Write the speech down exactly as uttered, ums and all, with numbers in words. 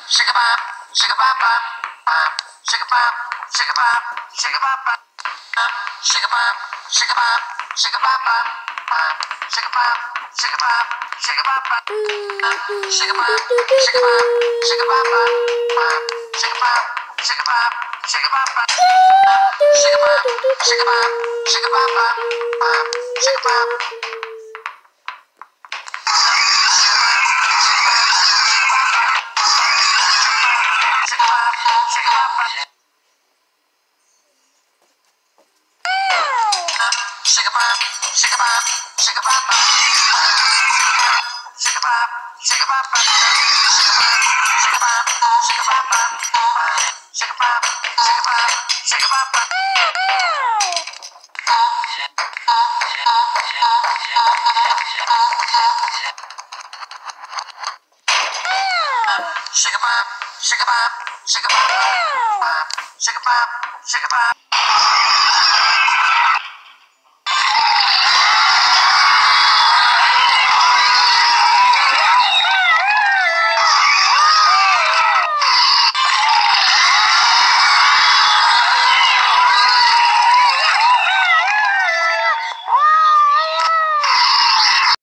shake a bop, shake a bop, bop, bop, shake a bop, shake a bop, shake a bop, bop, shake a bop, shake a bop, shake a bop, bop, bop, shake a bop, shake a bop, shake a bop, bop, shake a bop, shake a bop, shake a bop, bop, bop, shake a bop, shake a bop, shake a bop, bop, shake a bop, shake a bop, shake a bop, bop, bop, shake a bop. Shake a bop, shake a bop, shake a bop, bop. Shake a bop, shake a bop, bop. Shake a bop, shake a bop, bop. Shake a bop, shake a bop, shake a bop, bop. Shake a bop, shake a bop, shake a bop, bop. Shake a bop, shake a bop.